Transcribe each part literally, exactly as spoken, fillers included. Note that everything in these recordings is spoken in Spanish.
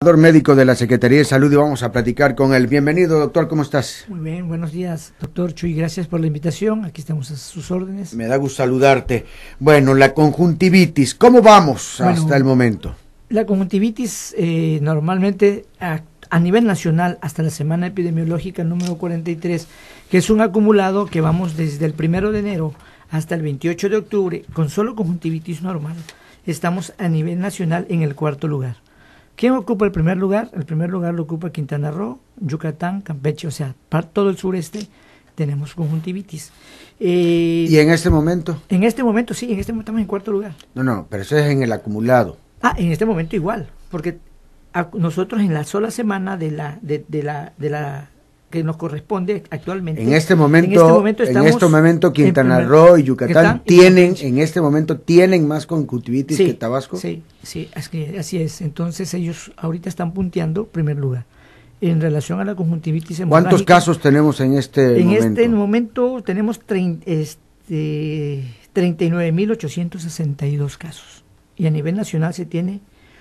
Médico de la Secretaría de Salud y vamos a platicar con él. Bienvenido, doctor, ¿cómo estás? Muy bien, buenos días, doctor Chuy, gracias por la invitación, aquí estamos a sus órdenes. Me da gusto saludarte. Bueno, la conjuntivitis, ¿cómo vamos bueno, hasta el momento? La conjuntivitis eh, normalmente a, a nivel nacional hasta la semana epidemiológica número cuarenta y tres, que es un acumulado que vamos desde el primero de enero hasta el veintiocho de octubre, con solo conjuntivitis normal, estamos a nivel nacional en el cuarto lugar. ¿Quién ocupa el primer lugar? El primer lugar lo ocupa Quintana Roo, Yucatán, Campeche, o sea, para todo el sureste tenemos conjuntivitis. Eh, ¿Y en este momento? En este momento, sí, en este momento estamos en cuarto lugar. No, no, pero eso es en el acumulado. Ah, en este momento igual, porque a, nosotros en la sola semana de la, de, de la, de la que nos corresponde actualmente. En este momento, en este momento, en este momento Quintana Roo y Yucatán tienen, en este momento tienen más conjuntivitis sí, que Tabasco. Sí, sí, así, así es. Entonces ellos ahorita están punteando primer lugar en relación a la conjuntivitis hemorrágica. ¿Cuántos casos tenemos en este en momento? En este momento tenemos este, treinta y nueve mil ochocientos sesenta y dos casos y a nivel nacional se tiene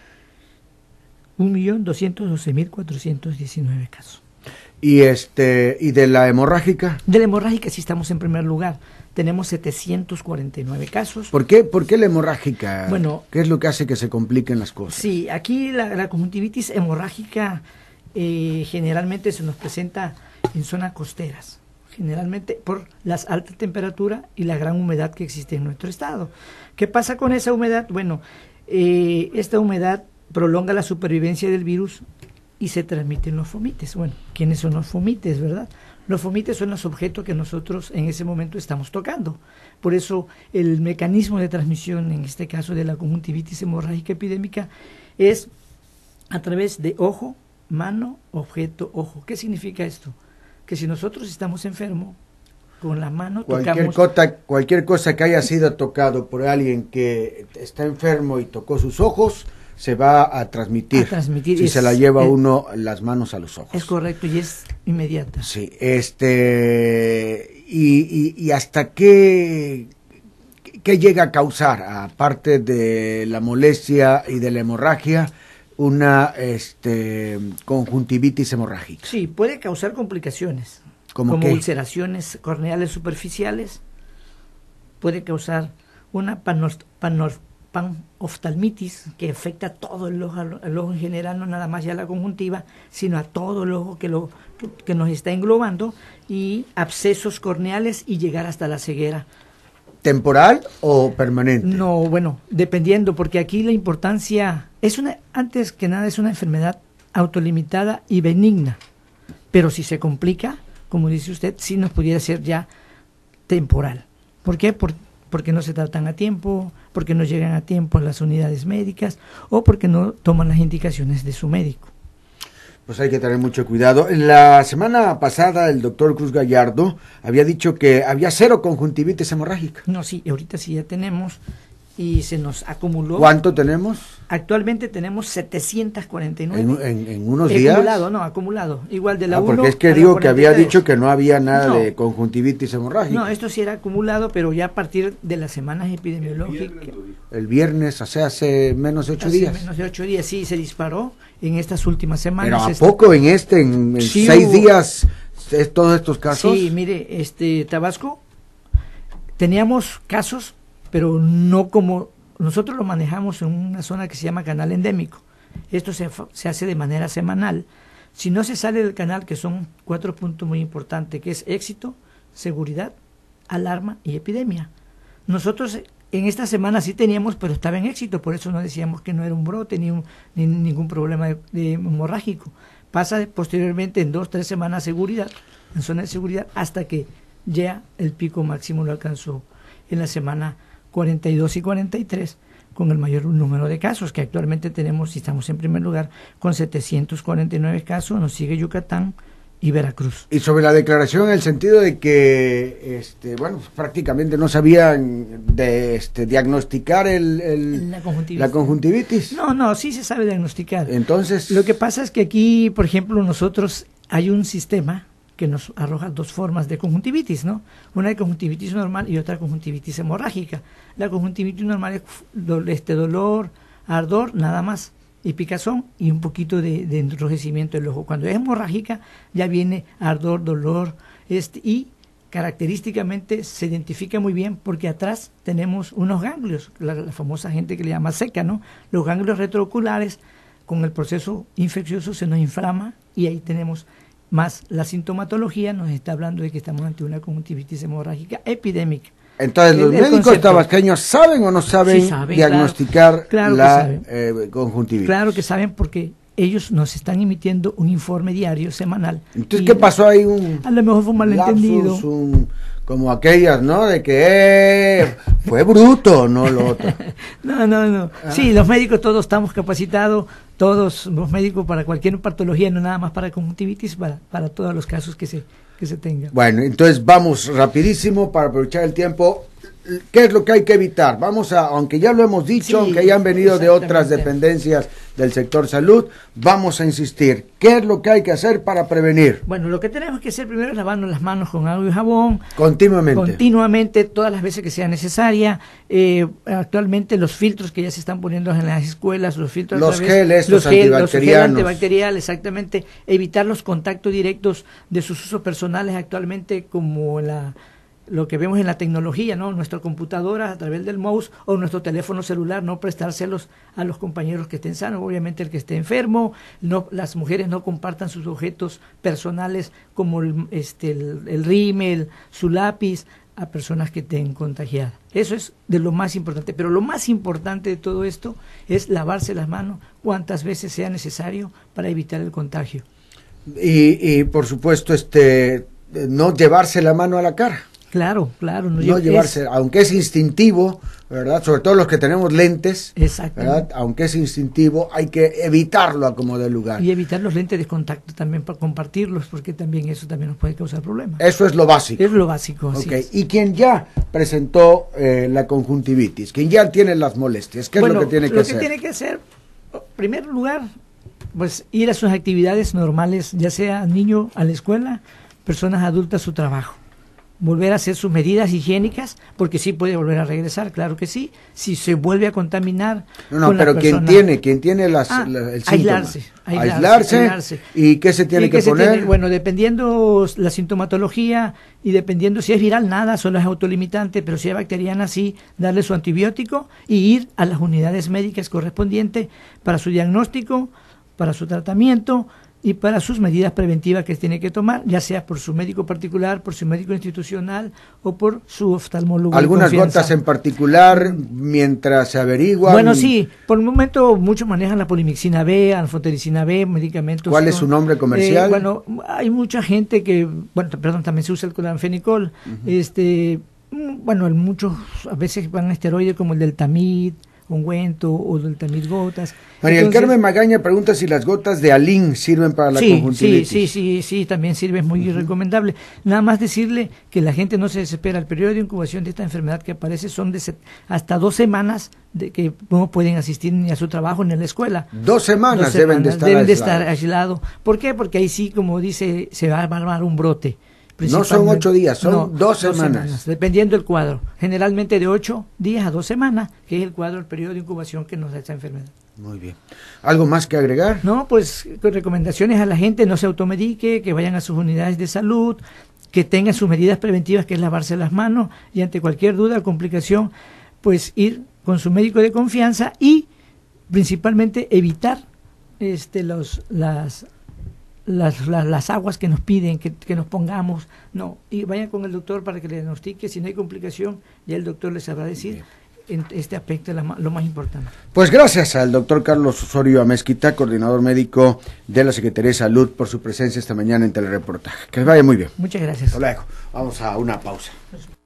un millón doscientos doce mil cuatrocientos diecinueve casos. Y este y de la hemorrágica. De la hemorrágica sí estamos en primer lugar. Tenemos setecientos cuarenta y nueve casos. ¿Por qué? ¿Por qué la hemorrágica? Bueno, ¿qué es lo que hace que se compliquen las cosas? Sí, aquí la, la conjuntivitis hemorrágica eh, generalmente se nos presenta en zonas costeras, generalmente por las altas temperaturas y la gran humedad que existe en nuestro estado. ¿Qué pasa con esa humedad? Bueno, eh, esta humedad prolonga la supervivencia del virus y se transmiten los fomites. Bueno, ¿quiénes son los fomites, verdad? Los fomites son los objetos que nosotros en ese momento estamos tocando. Por eso el mecanismo de transmisión, en este caso de la conjuntivitis hemorrágica epidémica, es a través de ojo, mano, objeto, ojo. ¿Qué significa esto? Que si nosotros estamos enfermos, con la mano cualquier tocamos... Cosa, cualquier cosa que haya sido tocado por alguien que está enfermo y tocó sus ojos, se va a transmitir, a transmitir si es, se la lleva es, uno las manos a los ojos. Es correcto y es inmediata. Sí, este, y, y, y hasta qué, qué llega a causar, aparte de la molestia y de la hemorragia, una este, conjuntivitis hemorrágica. Sí, puede causar complicaciones, ¿Cómo como qué? ulceraciones corneales superficiales, puede causar una panos, panos, panoftalmitis que afecta a todo el ojo, el ojo en general, no nada más ya la conjuntiva, sino a todo el ojo que, lo, que nos está englobando, y abscesos corneales y llegar hasta la ceguera. ¿Temporal o permanente? No, bueno, dependiendo, porque aquí la importancia es una, antes que nada es una enfermedad autolimitada y benigna, pero si se complica, como dice usted, sí nos pudiera ser ya temporal. ¿Por qué? Por, porque no se tratan a tiempo, porque no llegan a tiempo a las unidades médicas o porque no toman las indicaciones de su médico. Pues hay que tener mucho cuidado. La semana pasada el doctor Cruz Gallardo había dicho que había cero conjuntivitis hemorrágica. No, sí, ahorita sí ya tenemos y se nos acumuló. ¿Cuánto tenemos? Actualmente tenemos setecientos cuarenta y nueve. ¿En, en, en unos días? Acumulado, no, acumulado. Igual de la ah, uno porque es que digo que había dicho que no había nada no. de conjuntivitis hemorrágica. No, esto sí era acumulado, pero ya a partir de las semanas epidemiológicas. El viernes, o sea, hace menos de ocho hace días. menos de ocho días, sí, se disparó en estas últimas semanas. Pero ¿a esta... poco en este, en, en sí, seis hubo... días, es, todos estos casos? Sí, mire, este Tabasco, teníamos casos, pero no como... Nosotros lo manejamos en una zona que se llama canal endémico. Esto se, se hace de manera semanal. Si no se sale del canal, que son cuatro puntos muy importantes, que es éxito, seguridad, alarma y epidemia. Nosotros en esta semana sí teníamos, pero estaba en éxito, por eso no decíamos que no era un brote ni, un, ni ningún problema de, de hemorrágico. Pasa posteriormente en dos, tres semanas seguridad, en zona de seguridad, hasta que ya el pico máximo lo alcanzó en la semana cuarenta y dos y cuarenta y tres, con el mayor número de casos, que actualmente tenemos, y estamos en primer lugar, con setecientos cuarenta y nueve casos, nos sigue Yucatán y Veracruz. Y sobre la declaración, en el sentido de que, este, bueno, pues prácticamente no sabían de, este, diagnosticar el, el, la, conjuntivitis. la conjuntivitis. No, no, sí se sabe diagnosticar. Entonces... Lo que pasa es que aquí, por ejemplo, nosotros, hay un sistema que nos arroja dos formas de conjuntivitis, ¿no? Una de conjuntivitis normal y otra conjuntivitis hemorrágica. La conjuntivitis normal es do, este dolor, ardor, nada más. y picazón y un poquito de, de enrojecimiento del ojo. Cuando es hemorrágica ya viene ardor, dolor, este, y característicamente se identifica muy bien porque atrás tenemos unos ganglios, la, la famosa gente que le llama seca, ¿no? Los ganglios retrooculares con el proceso infeccioso se nos inflama y ahí tenemos más la sintomatología, nos está hablando de que estamos ante una conjuntivitis hemorrágica epidémica. Entonces, ¿los el, el médicos concepto. tabasqueños saben o no saben, sí saben diagnosticar claro, claro la eh, conjuntivitis? Claro que saben porque ellos nos están emitiendo un informe diario, semanal. Entonces, ¿qué pasó ahí? Un a lo mejor fue un malentendido. Lapsus, un, como aquellas, ¿no? De que eh, fue bruto, no lo otro. no, no, no. Ah. Sí, los médicos todos estamos capacitados, todos los médicos para cualquier patología, no nada más para conjuntivitis, para, para todos los casos que se, que se tengan. Bueno, entonces vamos rapidísimo para aprovechar el tiempo. ¿Qué es lo que hay que evitar? Vamos a, aunque ya lo hemos dicho, sí, aunque hayan venido de otras dependencias del sector salud, vamos a insistir. ¿Qué es lo que hay que hacer para prevenir? Bueno, lo que tenemos que hacer primero es lavarnos las manos con agua y jabón. Continuamente. Continuamente, todas las veces que sea necesaria. Eh, actualmente los filtros que ya se están poniendo en las escuelas, los filtros los través, geles, los, los gel, antibacterianos. Los gel antibacterial, exactamente. Evitar los contactos directos de sus usos personales actualmente como la... lo que vemos en la tecnología, ¿no? Nuestra computadora a través del mouse o nuestro teléfono celular, no prestárselos a los compañeros que estén sanos, obviamente el que esté enfermo, no, las mujeres no compartan sus objetos personales como el, este, el, el rímel, su lápiz, a personas que estén contagiadas. Eso es de lo más importante, pero lo más importante de todo esto es lavarse las manos cuantas veces sea necesario para evitar el contagio. Y, y por supuesto, este, no llevarse la mano a la cara. Claro, claro. No, no llevarse, es, aunque es instintivo, ¿verdad? Sobre todo los que tenemos lentes, ¿verdad? Aunque es instintivo, hay que evitarlo a como dé lugar. Y evitar los lentes de contacto también para compartirlos, porque también eso también nos puede causar problemas. Eso es lo básico. Es lo básico, así okay. es. Y quien ya presentó eh, la conjuntivitis, quien ya tiene las molestias, ¿qué bueno, es lo que tiene que lo hacer? Lo que tiene que hacer, en primer lugar, pues ir a sus actividades normales, ya sea niño a la escuela, personas adultas a su trabajo. Volver a hacer sus medidas higiénicas, porque sí puede volver a regresar, claro que sí, si se vuelve a contaminar. No, no, pero quien tiene, quien tiene las, ah, la, el aislarse, síntoma. Aislarse, aislarse, aislarse. ¿Y qué se tiene ¿Y que qué poner? Se tiene? Bueno, dependiendo la sintomatología y dependiendo si es viral, nada, solo es autolimitante, pero si es bacteriana, sí, darle su antibiótico y ir a las unidades médicas correspondientes para su diagnóstico, para su tratamiento y para sus medidas preventivas que tiene que tomar, ya sea por su médico particular, por su médico institucional o por su oftalmólogo. ¿Algunas gotas en particular mientras se averiguan? Bueno, sí, por el momento muchos manejan la polimixina B, anfotericina B, medicamentos. ¿Cuál es su nombre comercial? Eh, bueno, hay mucha gente que, bueno, perdón, también se usa el cloranfenicol, uh-huh. este, bueno, muchos a veces van a esteroides como el del Tamid, ungüento o del Tamid gotas. María del Carmen Magaña pregunta si las gotas de Alin sirven para la sí, conjuntivitis. Sí, sí, sí, sí, también sirve, es muy uh-huh. recomendable. Nada más decirle que la gente no se desespera. El periodo de incubación de esta enfermedad que aparece son de set, hasta dos semanas de que no pueden asistir ni a su trabajo ni a la escuela. Dos semanas, dos semanas deben de estar deben de aislados. estar aislados. ¿Por qué? Porque ahí sí, como dice, se va a armar un brote. No son ocho días, son no, dos, semanas. dos semanas, dependiendo del cuadro. Generalmente de ocho días a dos semanas, que es el cuadro, el periodo de incubación que nos da esta enfermedad. Muy bien. ¿Algo más que agregar? No, pues con recomendaciones a la gente, no se automedique, que vayan a sus unidades de salud, que tengan sus medidas preventivas, que es lavarse las manos, y ante cualquier duda o complicación, pues ir con su médico de confianza y principalmente evitar este los las Las, las, las aguas que nos piden, que, que nos pongamos, no, y vayan con el doctor para que le diagnostique, si no hay complicación, ya el doctor les sabrá decir en este aspecto la, lo más importante. Pues gracias al doctor Carlos Osorio Amezquita, coordinador médico de la Secretaría de Salud, por su presencia esta mañana en Telereportaje. Que les vaya muy bien. Muchas gracias. Hasta luego. Vamos a una pausa.